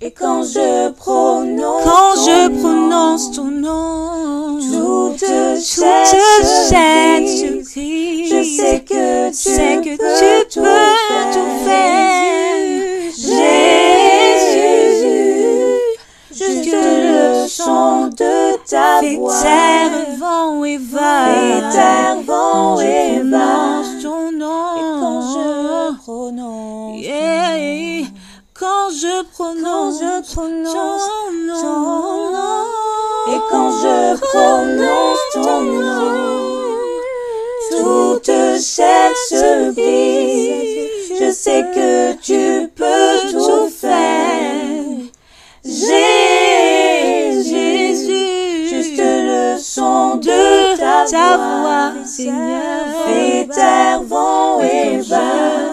Et quand je prononce ton nom, toute chaîne se crie. Je sais que tu peux tout faire. Jésus, juste le son de ta voix. Fait taire vent et vagues. Prononce ton nom. Et quand je prononce quand je prononce ton nom, et quand je prononce ton nom, toute chaîne se brise. Je sais que tu peux tout faire. Jésus, juste le son de ta voix, Seigneur, fait taire vent et vagues.